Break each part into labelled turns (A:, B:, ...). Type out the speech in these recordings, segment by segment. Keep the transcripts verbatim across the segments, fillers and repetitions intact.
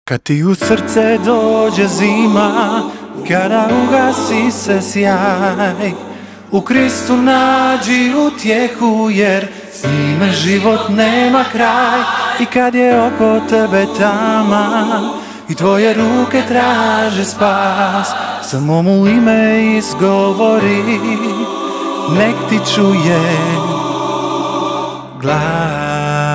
A: Kad ti u srce dođe zima, kada ugasi se sjaj, u Kristu nađi utjehu, jer s njime život nema kraj. I kad je oko tebe tama i tvoje ruke traže spas, samo mu ime izgovori, nek ti čuje glas.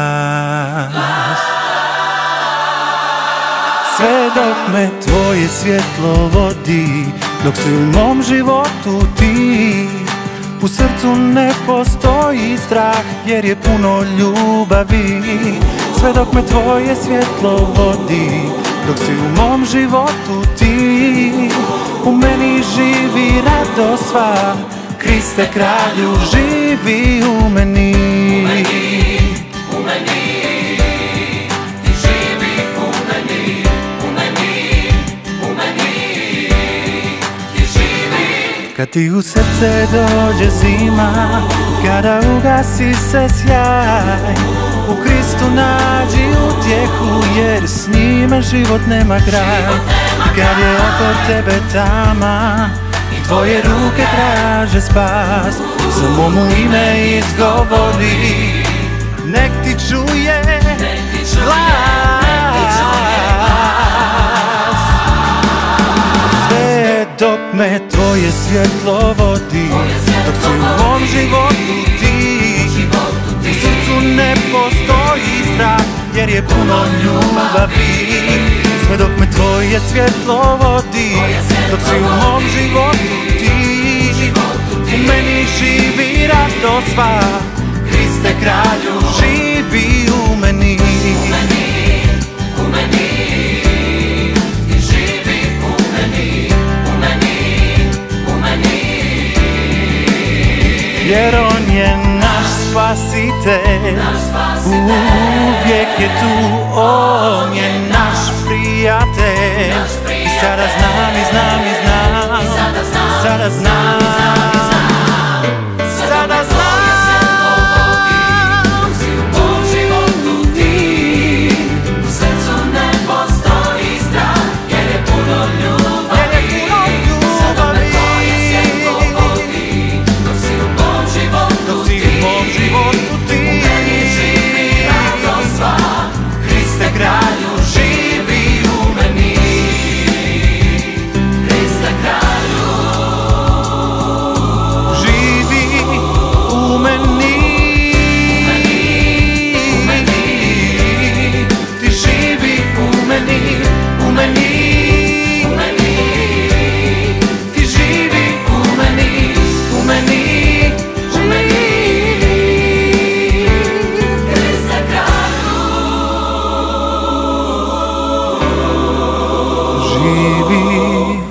A: Sve dok me tvoje svjetlo vodi, dok si u mom životu ti, u srcu ne postoji strah, jer je puno ljubavi. Sve dok me tvoje svjetlo vodi, dok si u mom životu ti, u meni živi radost sva. Kriste kralju, živi u meni.
B: U meni, u meni, ti živi u meni. U meni, u meni, ti živi.
A: Kad ti u srce dođe zima, kada ugasi se sjaj, u Kristu nađi utjehu, jer s njime život nema kraj. Kad je oko tebe tama i tvoje ruke traže spas, samo mu ime izgovori, nek ti čuje glas. Sve dok me tvoje svjetlo vodi, dok si u mom životu ti, u srcu ne postoji strah, jer je puno ljubavi. Sve dok me tvoje svjetlo vodi, dok si u mom životu ti, u meni živi radost sva. Kriste kralju, živi u meni.
B: U meni, u meni, ti živi u meni. U meni, u meni,
A: jer on je naš spasitelj, uvijek je tu, on je naš prijatelj. I sada znam, i znam, i znam, sada znam, sada znam. Živi